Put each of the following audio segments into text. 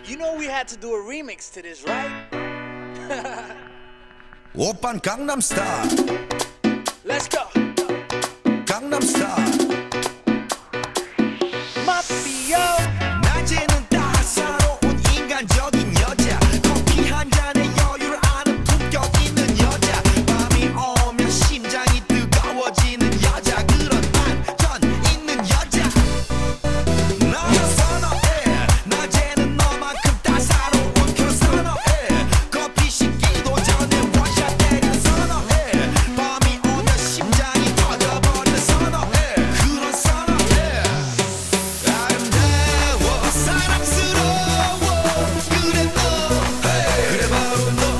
You know we had to do a remix to this, right? 오빤 강남 스타일. Let's go. 강남 스타일. Mafia. 낮에는 따사로운 인간적인 여자. 커피 한 잔에 여유를 아는 품격 있는 여자. 밤이 오면 심장이 뜨거워지는 여자. 그런 반전 있는 여자. 나는 선호해. 낮에는 너만큼 따사로운 그런 선호해. 커피 식기도 전에 원샷 때리는 선호해. 밤이 오면 심장이 터져버리는 선호해. 그런 선호해. 아름다워 사랑스러워 그래 너 그래 바로 너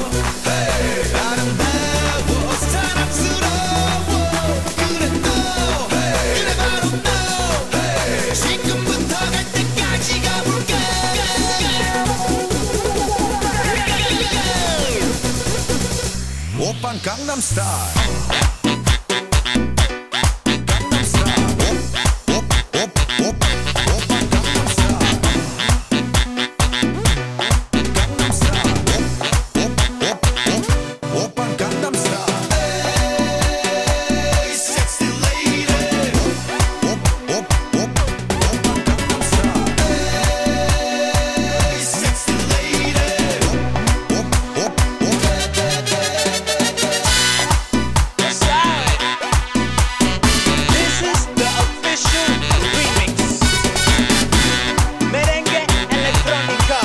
아름다워 사랑스러워 그래 너 그래 바로 너 지금부터 갈 때까지 가볼까 오빤 강남 스타일 강남 스타일 오빤 강남 스타일 강남 스타일 오빤 강남 스타일 에이 섹시 레이디 오빤 강남 스타일 에이 섹시 레이디 This is the official remix. Merengue, Electronico.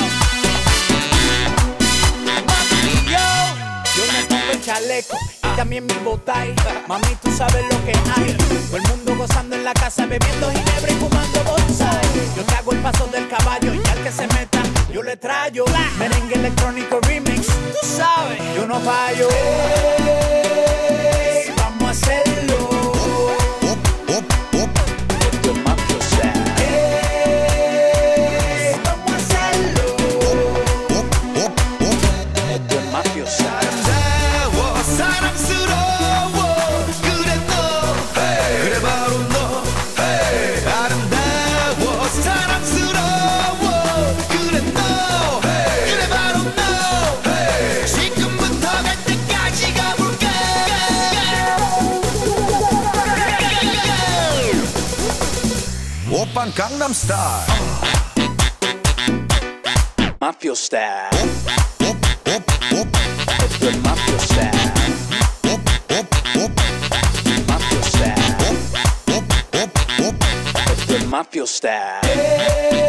Mafia. Yo me pongo el chaleco y también mi botay. Mami, tú sabes lo que hay. Todo el mundo gozando en la casa, bebiendo ginebra y fumando bonsai. Yo te hago el paso del caballo y al que se meta, yo le traigo. Merengue electrónico remix. Tú sabes, yo no fallo. Ey, vamos a hacerlo. Esto es mafiosa. Ey, vamos a hacerlo. Esto es mafiosa. 아름다워 사랑스러워 그래 너 그래 바로 너 아름다워 사랑스러워 그래 너 그래 바로 너 지금부터 갈 때까지 가볼까 오빤 강남 스타일 Mafia style. Esto es mafia style. Mafia style. Esto es mafia style.